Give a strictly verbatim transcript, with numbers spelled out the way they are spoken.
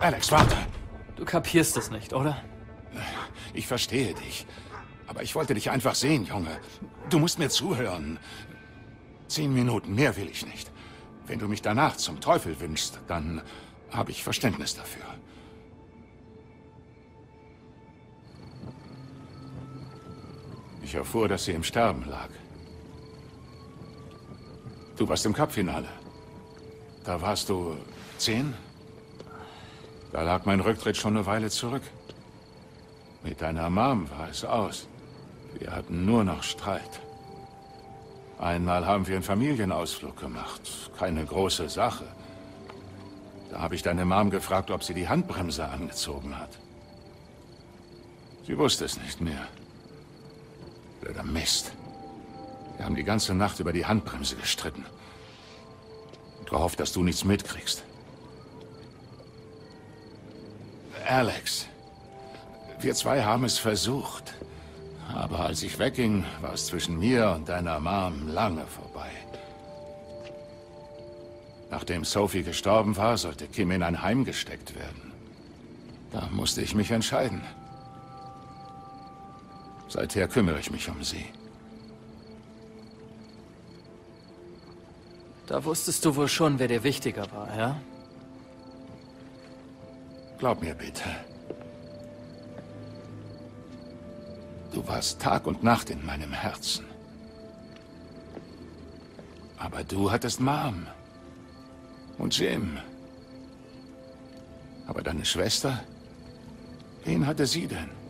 Alex, warte. Du kapierst es nicht, oder? Ich verstehe dich. Aber ich wollte dich einfach sehen, Junge. Du musst mir zuhören. Zehn Minuten, mehr will ich nicht. Wenn du mich danach zum Teufel wünschst, dann habe ich Verständnis dafür. Ich erfuhr, dass sie im Sterben lag. Du warst im Cup-Finale. Da warst du zehn? Da lag mein Rücktritt schon eine Weile zurück. Mit deiner Mom war es aus. Wir hatten nur noch Streit. Einmal haben wir einen Familienausflug gemacht. Keine große Sache. Da habe ich deine Mom gefragt, ob sie die Handbremse angezogen hat. Sie wusste es nicht mehr. Blöder Mist. Wir haben die ganze Nacht über die Handbremse gestritten. Und gehofft, dass du nichts mitkriegst. Alex, wir zwei haben es versucht. Aber als ich wegging, war es zwischen mir und deiner Mom lange vorbei. Nachdem Sophie gestorben war, sollte Kim in ein Heim gesteckt werden. Da musste ich mich entscheiden. Seither kümmere ich mich um sie. Da wusstest du wohl schon, wer dir wichtiger war, ja? Glaub mir bitte. Du warst Tag und Nacht in meinem Herzen. Aber du hattest Mom. Und Jim. Aber deine Schwester? Wen hatte sie denn?